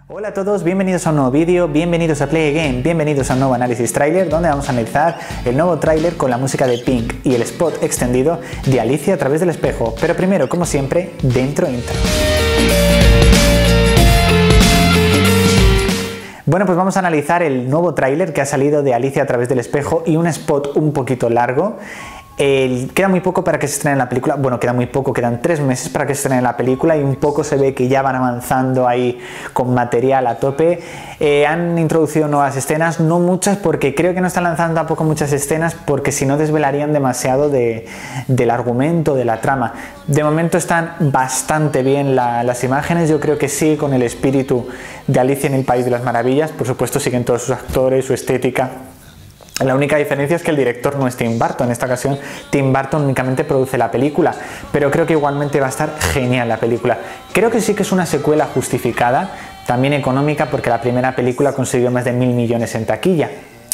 Hola a todos, bienvenidos a un nuevo vídeo, bienvenidos a Play Again, bienvenidos a un nuevo análisis tráiler donde vamos a analizar el nuevo tráiler con la música de Pink y el spot extendido de Alicia a través del espejo. Pero primero, como siempre, dentro intro. Bueno, pues vamos a analizar el nuevo tráiler que ha salido de Alicia a través del espejo y un spot un poquito largo. Queda muy poco para que se estrene la película, bueno, queda muy poco, quedan 3 meses para que se estrene la película y un poco se ve que ya van avanzando ahí con material a tope. Han introducido nuevas escenas, no muchas porque creo que no están lanzando tampoco muchas escenas porque si no desvelarían demasiado del argumento, de la trama. De momento están bastante bien las imágenes, yo creo que sí, con el espíritu de Alicia en el País de las Maravillas, por supuesto siguen todos sus actores, su estética. La única diferencia es que el director no es Tim Burton. En esta ocasión Tim Burton únicamente produce la película, pero creo que igualmente va a estar genial la película. Creo que sí que es una secuela justificada, también económica, porque la primera película consiguió más de 1.000 millones en taquilla.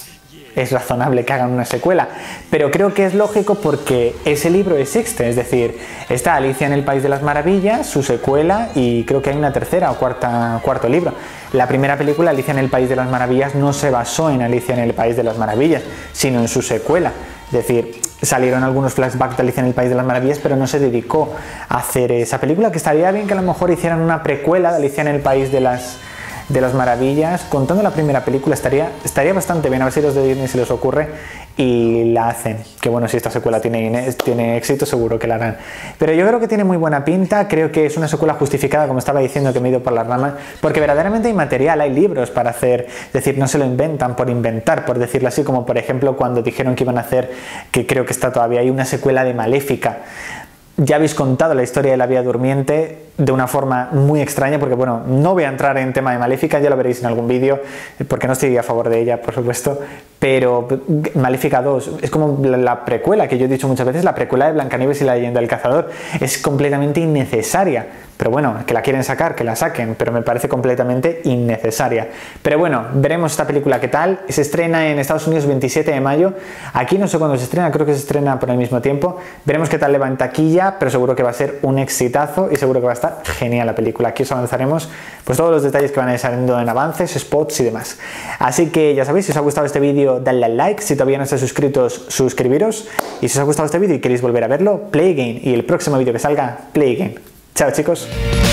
Es razonable que hagan una secuela, pero creo que es lógico porque ese libro existe, es decir, está Alicia en el País de las Maravillas, su secuela, y creo que hay una tercera o cuarto libro. La primera película, Alicia en el País de las Maravillas, no se basó en Alicia en el País de las Maravillas, sino en su secuela. Es decir, salieron algunos flashbacks de Alicia en el País de las Maravillas, pero no se dedicó a hacer esa película, que estaría bien que a lo mejor hicieran una precuela de Alicia en el País de las Maravillas, contando la primera película, estaría bastante bien, a ver si los de Disney se les ocurre y la hacen. Que bueno, si esta secuela tiene éxito, seguro que la harán. Pero yo creo que tiene muy buena pinta, creo que es una secuela justificada, como estaba diciendo, que me he ido por las ramas, porque verdaderamente hay material, hay libros para hacer, es decir, no se lo inventan por inventar, por decirlo así, como por ejemplo cuando dijeron que iban a hacer, que creo que está todavía ahí, una secuela de Maléfica. Ya habéis contado la historia de la Bella Durmiente de una forma muy extraña, porque bueno, no voy a entrar en tema de Maléfica, ya lo veréis en algún vídeo, porque no estoy a favor de ella, por supuesto, pero Maléfica 2 es como la precuela, que yo he dicho muchas veces, la precuela de Blancanieves y la Leyenda del Cazador, es completamente innecesaria, pero bueno, que la quieren sacar, que la saquen, pero me parece completamente innecesaria. Pero bueno, veremos esta película qué tal. Se estrena en Estados Unidos el 27 de mayo, aquí no sé cuándo se estrena, creo que se estrena por el mismo tiempo, veremos qué tal le va en taquilla, pero seguro que va a ser un exitazo y seguro que va a estar genial la película. Aquí os avanzaremos pues todos los detalles que van a ir saliendo en avances, spots y demás. Así que ya sabéis, si os ha gustado este vídeo, dadle al like, si todavía no estáis suscritos, suscribiros, y si os ha gustado este vídeo y queréis volver a verlo, Play Again, y el próximo vídeo que salga, Play Again. Chao chicos.